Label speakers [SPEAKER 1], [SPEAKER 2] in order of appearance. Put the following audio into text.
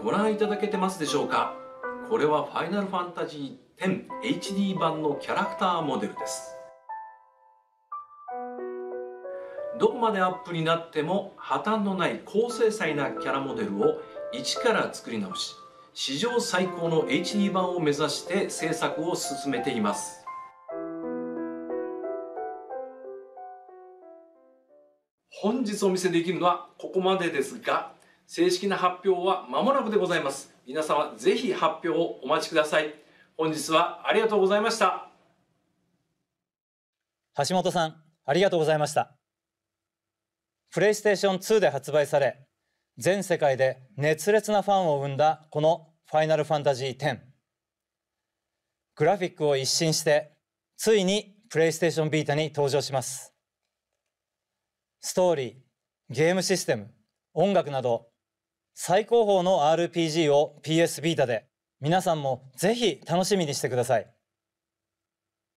[SPEAKER 1] ご覧いただけてますでしょうか。これはファイナルファンタジー 10HD 版のキャラクターモデルです。どこまでアップになっても破綻のない高精細なキャラモデルを一から作り直し、史上最高の HD 版を目指して制作を進めています。本日お見せできるのはここまでですが、正式な発表は間もなくでございます。皆様ぜひ発表をお待ちください。本日はありがとうございました。
[SPEAKER 2] 橋本さん、ありがとうございました。プレイステーション2で発売され、全世界で熱烈なファンを生んだこのファイナルファンタジー10。グラフィックを一新して、ついにプレイステーションビータに登場します。ストーリー、ゲームシステム、音楽など、最高峰の RPG を PS ビータで、皆さんもぜひ楽しみにしてください。